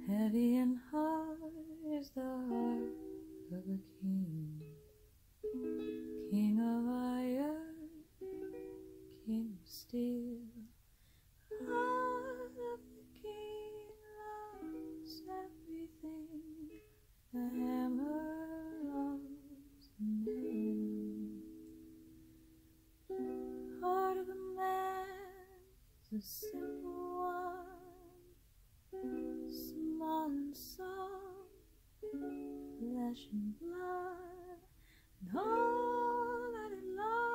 Heavy and hard is the heart of a king, king of iron, king of steel. Heart of the king loves everything. The hammer loves the nail. Heart of a man is a simple one, small and soft, flesh and blood, and all that it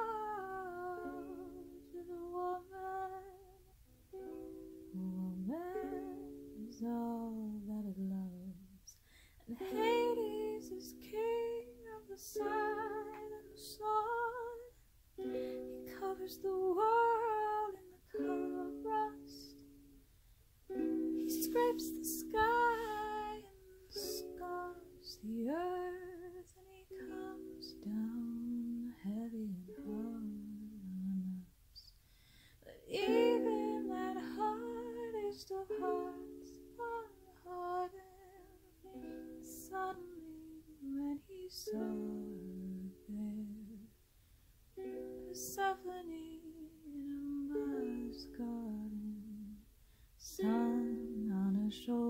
loves is a woman. A woman is all that it loves, and Hades is king of the side and the sword. He covers the world in the color of rust. He scrapes the sky and scars the earth, and he comes down heavy and hard on us. But even that hardest of hearts unhardened suddenly when he saw her there, Persephone in a mother's garden, sun on her shoulder.